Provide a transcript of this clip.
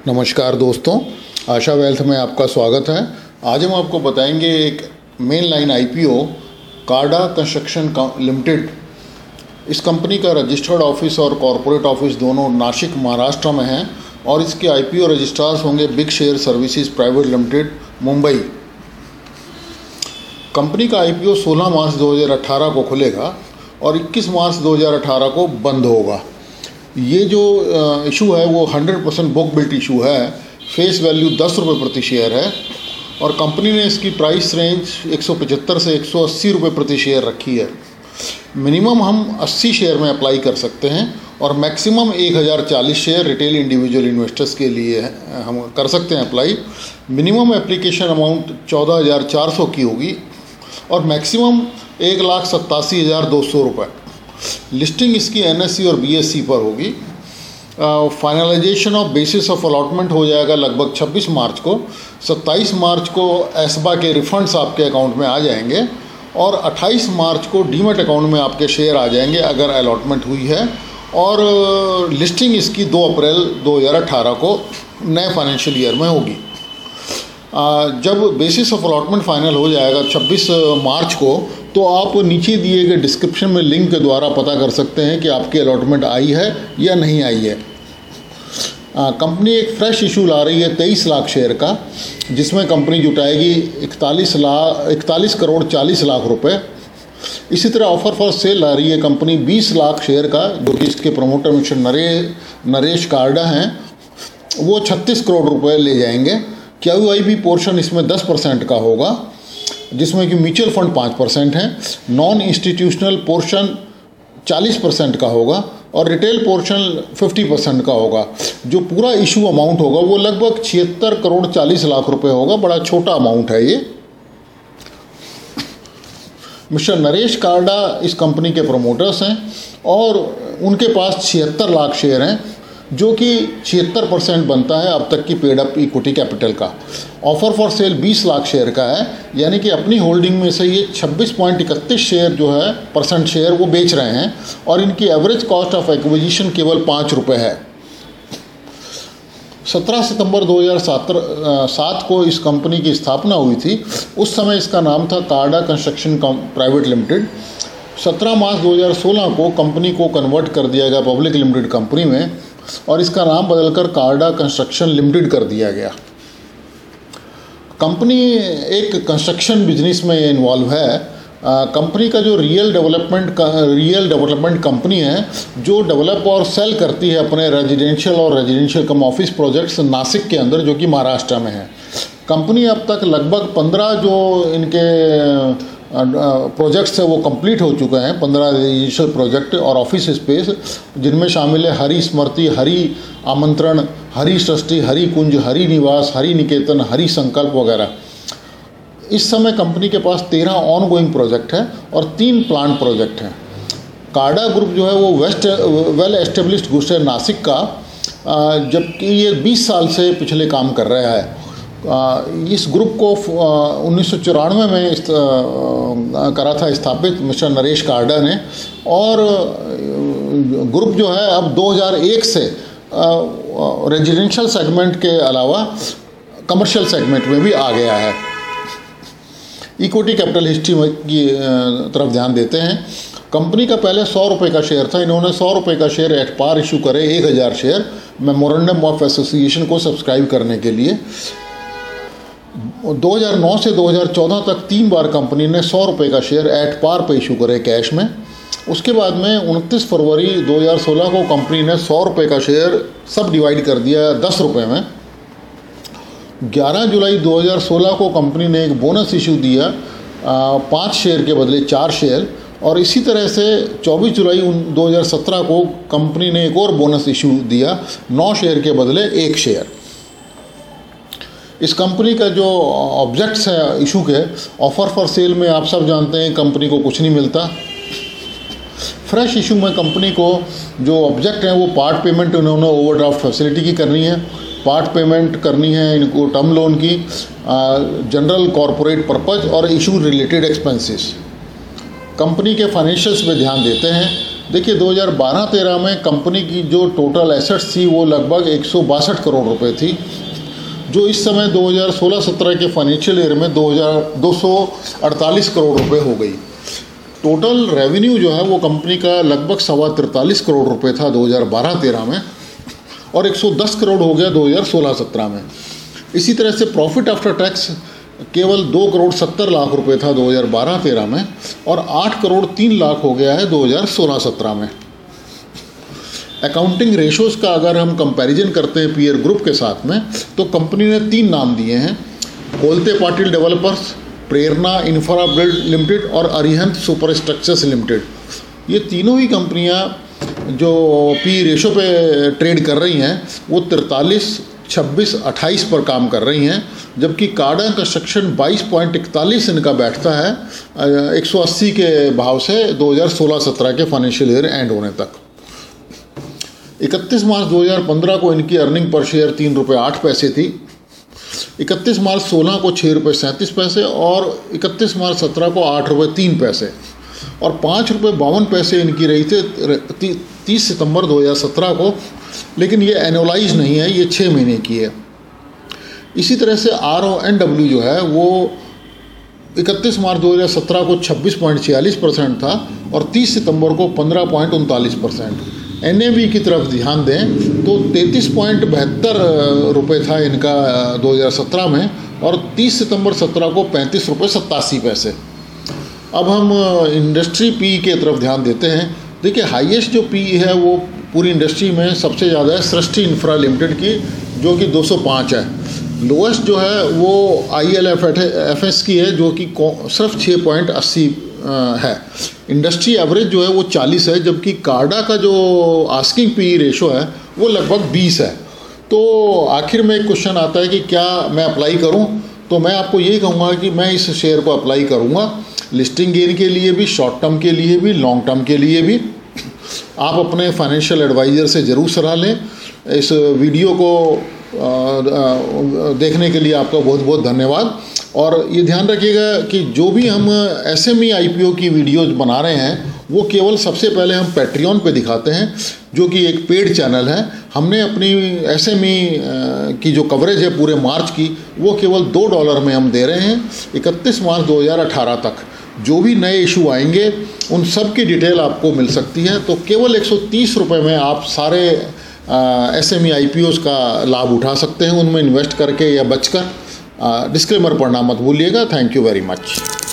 नमस्कार दोस्तों, आशा वेल्थ में आपका स्वागत है। आज हम आपको बताएंगे एक main line IPO Karda construction limited. इस कंपनी का रजिस्टर्ड ऑफिस और कॉरपोरेट ऑफिस दोनों नासिक महाराष्ट्र में हैं और इसके IPO रजिस्ट्रार्स होंगे big share services private limited Mumbai. Company का IPO 16 मार्च 2018 को खुलेगा और 21 मार्च 2018 को बंद होगा। ये जो इशू है वो 100% बुक बिल्ट इशू है। फेस वैल्यू 10 रुपये प्रति शेयर है और कंपनी ने इसकी प्राइस रेंज 175 से 180 रुपये प्रति शेयर रखी है। मिनिमम हम 80 शेयर में अप्लाई कर सकते हैं और maximum 1040 share retail individual investors के लिए हम कर सकते हैं अप्लाई। मिनिमम एप्लीकेशन अमाउंट 14,400 की होगी और मैक्सिमम 1,87,200 रुपये। लिस्टिंग इसकी NSE और BSE पर होगी। Finalisation of basis of allotment हो जाएगा लगभग 26 मार्च को। 27 मार्च को एसबा के रिफंड्स आपके अकाउंट में आ जाएंगे और 28 मार्च को डीमैट अकाउंट में आपके शेयर आ जाएंगे अगर अलॉटमेंट हुई है। और लिस्टिंग इसकी 2 अप्रैल 2018 को नए फाइनेंशियल ईयर में होगी। जब बेसिस ऑफ अलॉटमेंट फाइनल हो जाएगा 26 मार्च को, तो आप नीचे दिए गए डिस्क्रिप्शन में लिंक के द्वारा पता कर सकते हैं कि आपकी अलॉटमेंट आई है या नहीं आई है। कंपनी एक फ्रेश इशू ला रही है 23 लाख शेयर का, जिसमें कंपनी जुटाएगी 41 करोड़ 40 लाख रुपए। इसी तरह ऑफर फॉर सेल ला रही है कंपनी 20 लाख शेयर का, जो कि इसके प्रमोटर मिस्टर नरेश कार्डा हैं, वो 36 करोड़ रुपए ले जाएंगे। QIP पोर्शन इसमें 10% का होगा, जिसमें कि म्यूचुअल फंड 5% है, नॉन इंस्टीट्यूशनल पोर्शन 40% का होगा और रिटेल पोर्शन 50% का होगा। जो पूरा इशू अमाउंट होगा वो लगभग 76 करोड़ 40 लाख रुपए होगा। बड़ा छोटा अमाउंट है ये। मिस्टर नरेश कार्डा इस कंपनी के प्रमोटर्स हैं और उनके पास 76 लाख शेयर हैं, जो कि 76% बनता है अब तक की पेड अप इक्विटी कैपिटल का। Offer for sale 20 lakh share का है, यानी कि अपनी होल्डिंग में से ये 26.31 शेयर जो है % शेयर वो बेच रहे हैं और इनकी एवरेज कॉस्ट ऑफ एक्विजिशन केवल 5 रुपये है। 17 सितंबर 2007 को इस कंपनी की स्थापना हुई थी। उस समय इसका नाम था कार्डा कंस्ट्रक्शन प्राइवेट लिमिटेड। 17 मार्च 2016 को कंपनी को कन्वर्ट कर दिया गया पब्लिक लिमिटेड कंपनी में और इसका नाम बदलकर कार्डा कंस्ट्रक्शन लिमिटेड कर दिया गया। कंपनी एक कंस्ट्रक्शन बिजनेस में इन्वॉल्व है। कंपनी का जो रियल डेवलपमेंट कंपनी है, जो डेवलप और सेल करती है अपने residential cum office projects Nashik के अंदर, जो कि महाराष्ट्र में है। कंपनी अब तक लगभग 15 जो इनके प्रोजेक्ट्स है वो कंप्लीट हो चुके हैं। 15 रेजिडेंशियल प्रोजेक्ट और ऑफिस स्पेस, जिनमें शामिल है हरि स्मृति, हरि आमंत्रण, हरि सृष्टि, हरि कुंज, हरि निवास, हरि निकेतन, हरि संकल्प वगैरह। इस समय कंपनी के पास 13 ऑनगोइंग प्रोजेक्ट है और 3 प्लांट प्रोजेक्ट हैं। कार्डा ग्रुप जो है वो वेल एस्टेब्लिश्ड ग्रुप है नासिक का, जबकि ये 20 साल से पिछले काम कर रहा है। इस ग्रुप को 1994 में करा था स्थापित मिस्टर नरेश कार्डा ने और ग्रुप जो है अब 2001 से रेजिडेंशियल सेगमेंट के अलावा कमर्शियल सेगमेंट में भी आ गया है। इक्विटी कैपिटल हिस्ट्री की तरफ ध्यान देते हैं। कंपनी का पहले 100 रुपये का शेयर था। इन्होंने 100 रुपये का शेयर एट पार इशू करे 1000 शेयर मेमोरेंडम ऑफ एसोसिएशन को सब्सक्राइब करने के लिए। 2009 से 2014 तक 3 बार कंपनी ने 100 रुपये का शेयर एट पार पे इशू करे कैश में। उसके बाद में 29 फरवरी 2016 को कंपनी ने 100 रुपये का शेयर सब डिवाइड कर दिया 10 रुपये में। 11 जुलाई 2016 को कंपनी ने एक बोनस इशू दिया 5 शेयर के बदले 4 शेयर और इसी तरह से 24 जुलाई 2017 को कंपनी ने एक और बोनस इशू दिया 9 शेयर के बदले 1 शेयर। इस कंपनी का जो ऑब्जेक्ट्स है इशू के, ऑफर फॉर सेल में आप सब जानते हैं कंपनी को कुछ नहीं मिलता। फ्रेश इशू में कंपनी को जो ऑब्जेक्ट हैं वो पार्ट पेमेंट उन्होंने ओवरड्राफ्ट फैसिलिटी की करनी है, पार्ट पेमेंट करनी है इनको टर्म लोन की, जनरल कॉरपोरेट पर्पज़ और इशू रिलेटेड एक्सपेंसेस। कंपनी के फाइनेंशियल्स पे ध्यान देते हैं। देखिए 2012-13 में कंपनी की जो टोटल एसेट्स थी वो लगभग 162 करोड़ रुपए थी, जो इस समय 2016-17 के फाइनेंशियल ईयर में 248 करोड़ रुपए हो गई। टोटल रेवेन्यू जो है वो कंपनी का लगभग 43 करोड़ रुपए था 2012-13 में, और 110 करोड़ हो गया 2016-17 में। इसी तरह से प्रॉफिट आफ्टर टैक्स केवल 2 करोड़ 70 लाख रुपए था 2012-13 में, और 8 करोड़ 3 लाख हो गया है 2016-17 में। अकाउंटिंग रेशोज़ का अगर हम कंपैरिजन करते हैं पीयर ग्रुप के साथ में, तो कंपनी ने 3 नाम दिए हैं: Kolte Patil developers, Prerna infra build limited और अरिहंत सुपर स्ट्रक्चर्स लिमिटेड। ये तीनों ही कंपनियां जो पी रेशो पे ट्रेड कर रही हैं वो 43, 26, 28 पर काम कर रही हैं, जबकि कार्डा कंस्ट्रक्शन 22.41 इनका बैठता है 180 के भाव से 2016-17 के फाइनेंशियल ईयर एंड होने तक। 31 मार्च 2015 को इनकी अर्निंग पर शेयर 3 रुपये 8 पैसे थी, 31 मार्च 16 को 6 रुपये 37 पैसे और 31 मार्च 17 को 8 रुपये 3 पैसे और 5 रुपये 52 पैसे इनकी रही थे 30 सितंबर 2017 को, लेकिन ये एनुअलाइज नहीं है, ये 6 महीने की है। इसी तरह से RONW जो है वो 31 मार्च 2017 को 26.46% था और 30 सितंबर को 15.39%। NAV की तरफ ध्यान दें तो 33.72 रुपये था इनका 2017 में और 30 सितंबर 17 को 35 रुपये 87 पैसे। अब हम इंडस्ट्री पी की तरफ ध्यान देते हैं। देखिए हाईएस्ट जो पी है वो पूरी इंडस्ट्री में सबसे ज़्यादा है सृष्टि इंफ्रा लिमिटेड की, जो कि 205 है। लोएस्ट जो है वो ILFS की है, जो कि सिर्फ 6.80 है। इंडस्ट्री एवरेज जो है वो 40 है, जबकि कार्डा का जो आस्किंग पी रेशो है वो लगभग 20 है। तो आखिर में एक क्वेश्चन आता है कि क्या मैं अप्लाई करूं? तो मैं आपको यही कहूँगा कि मैं इस शेयर को अप्लाई करूँगा, लिस्टिंग गेन के लिए भी, शॉर्ट टर्म के लिए भी, लॉन्ग टर्म के लिए भी। आप अपने फाइनेंशियल एडवाइज़र से ज़रूर सलाह लें। इस वीडियो को देखने के लिए आपका बहुत बहुत धन्यवाद। और ये ध्यान रखिएगा कि जो भी हम SME IPO की वीडियोज़ बना रहे हैं वो केवल सबसे पहले हम पैट्रियन पे दिखाते हैं, जो कि एक पेड चैनल है। हमने अपनी SME की जो कवरेज है पूरे मार्च की वो केवल $2 में हम दे रहे हैं 31 मार्च 2018 तक। जो भी नए इशू आएंगे उन सब की डिटेल आपको मिल सकती है। तो केवल 130 रुपये में आप सारे SME IPOs का लाभ उठा सकते हैं, उनमें इन्वेस्ट करके या बचकर। डिस्क्लेमर पढ़ना मत भूलिएगा। Thank you very much.